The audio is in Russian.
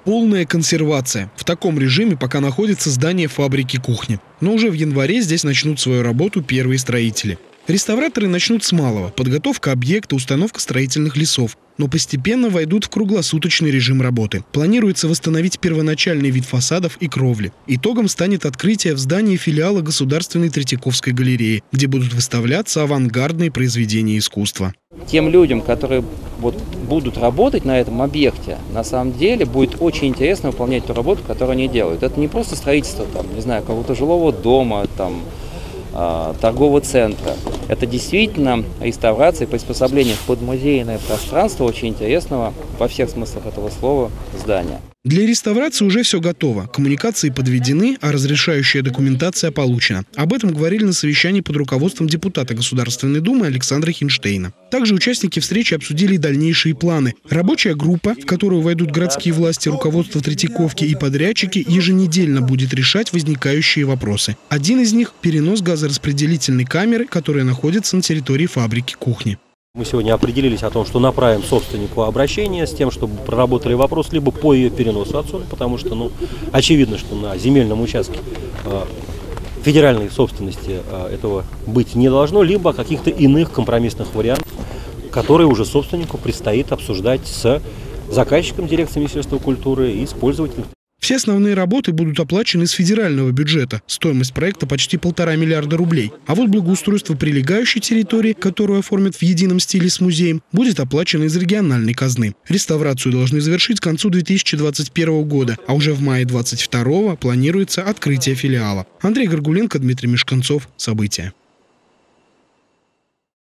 полная консервация. В таком режиме пока находится здание фабрики кухни. Но уже в январе здесь начнут свою работу первые строители. Реставраторы начнут с малого – подготовка объекта, установка строительных лесов, но постепенно войдут в круглосуточный режим работы. Планируется восстановить первоначальный вид фасадов и кровли. Итогом станет открытие в здании филиала Государственной Третьяковской галереи, где будут выставляться авангардные произведения искусства. Тем людям, которые будут работать на этом объекте, на самом деле будет очень интересно выполнять ту работу, которую они делают. Это не просто строительство какого-то жилого дома, торгового центра. Это действительно реставрация и приспособление под музейное пространство очень интересного во всех смыслах этого слова здания. Для реставрации уже все готово. Коммуникации подведены, а разрешающая документация получена. Об этом говорили на совещании под руководством депутата Государственной Думы Александра Хинштейна. Также участники встречи обсудили дальнейшие планы. Рабочая группа, в которую войдут городские власти, руководство Третьяковки и подрядчики, еженедельно будет решать возникающие вопросы. Один из них – перенос газораспределительной камеры, которая находится на территории фабрики кухни. Мы сегодня определились о том, что направим собственнику обращение с тем, чтобы проработали вопрос либо по ее переносу отсюда, потому что, очевидно, что на земельном участке федеральной собственности этого быть не должно, либо каких-то иных компромиссных вариантов, которые уже собственнику предстоит обсуждать с заказчиком дирекции Министерства культуры и с пользователем. Все основные работы будут оплачены из федерального бюджета. Стоимость проекта почти 1,5 миллиарда рублей. А вот благоустройство прилегающей территории, которую оформят в едином стиле с музеем, будет оплачено из региональной казны. Реставрацию должны завершить к концу 2021 года, а уже в мае 2022 планируется открытие филиала. Андрей Горгуленко, Дмитрий Мешканцов. События.